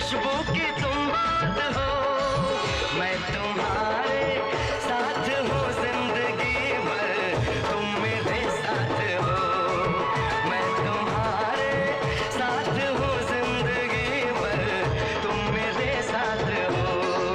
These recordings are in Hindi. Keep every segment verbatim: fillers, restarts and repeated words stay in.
खुशबू की तुम बात हो। मैं तुम्हारे साथ हूँ जिंदगी भर, तुम मेरे साथ हो। मैं तुम्हारे साथ हूँ जिंदगी भर, तुम मेरे साथ हो।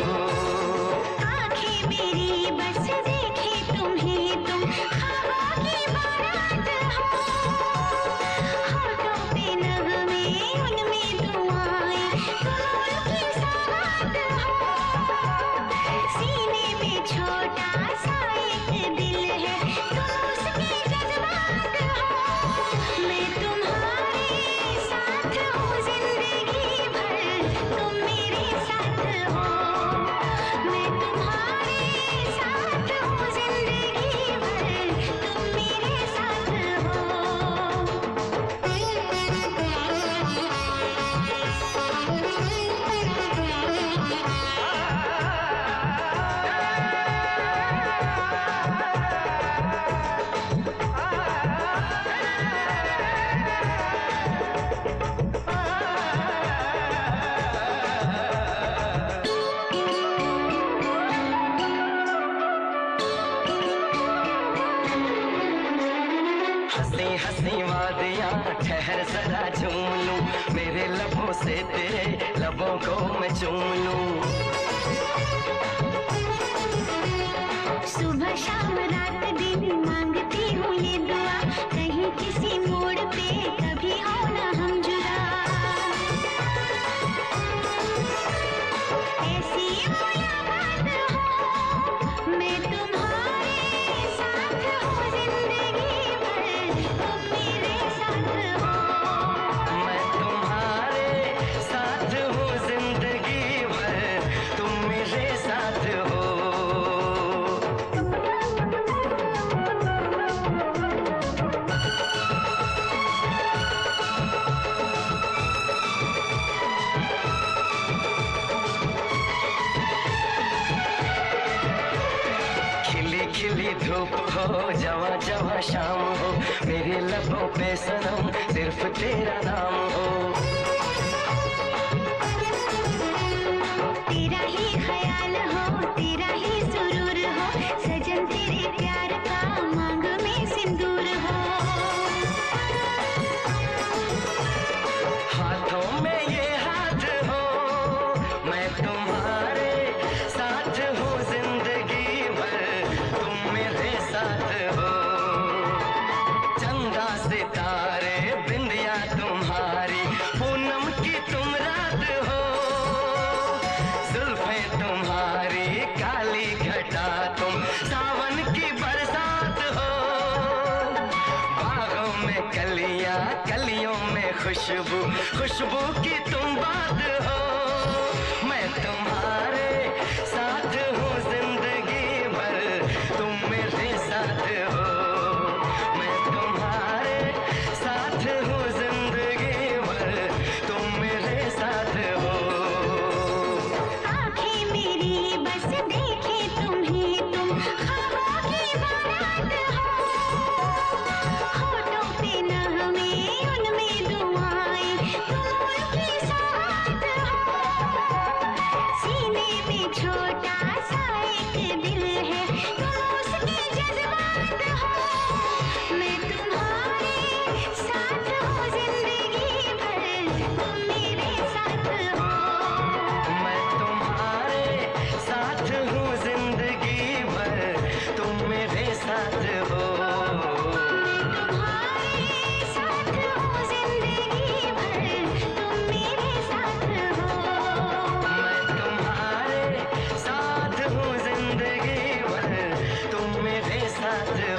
आँखें मेरी बस देखे तुम्हें, तुम ख्वाबों की बारात हो। होठों पे नगमे, उनमें दुआएं, तुम उनकी सौगात हो। सीने में छोटा सा एक दिल है, तुम उसके जज्बात हो। मैं तुम्हारे साथ हूँ जिंदगी भर, तुम मेरे साथ हो। मैं तुम्हारे साथ हूँ जिंदगी भर, तुम मेरे साथ हंसी हंसी वादियाँ ठहर जरा झूम लूं, मेरे लबों से तेरे लबों को मैं चूम लूं। सुबह शाम रात दिन मांगती हूँ ये दुआ, कहीं किसी मोड़ पे कभी हो ना हम जुदा। ऐसी मुलाकात हो, मैं तुम्हारे साथ हूँ जिंदगी भर, तुम मेरे साथ हो। मैं तुम्हारे साथ हूँ जिंदगी भर, तुम मेरे साथ हो। खिली खिली धूप हो, जवा जवा शाम हो, मेरे लबों पे सनम सिर्फ तेरा नाम हो। तेरा ही ख्याल हो, तेरा ही सुरूर हो, सजन तेरे प्यार का मांग में सिंदूर हो। हाथों में ये हाथ हो, मैं तुम्हारे साथ हूँ जिंदगी भर, तुम मेरे साथ हो। चंदा सितारे बिंदिया तुम्हारी, पूनम की तुम रात हो। जुल्फे तुम्हारी काली घटा, तुम सावन की बरसात हो। बागों में कलियां, कलियों में खुशबू, खुशबू की तुम बात हो। मैं तुम्हारे साथ हूँ जिंदगी भर, तुम मेरे साथ हो। मैं तुम्हारे साथ हूँ जिंदगी भर, तुम मेरे साथ हो। आँखें मेरी बस देखे तुम्हें, तुम ख्वाबों की बारात हो। होठों पे नगमे, उनमें दुआएं, तुम उनकी सौगात हो। सीने में छोटा सा एक दिल है, तुम उसके जज्बात हो। मैं तुम्हारे साथ हूँ जिंदगी भर, तुम मेरे साथ हो। मैं तुम्हारे साथ हूँ जिंदगी भर, तुम मेरे साथ हो। मैं तुम्हारे साथ हूँ जिंदगी भर, तुम मेरे साथ हो। मैं तुम्हारे साथ हूँ जिंदगी भर, तुम मेरे साथ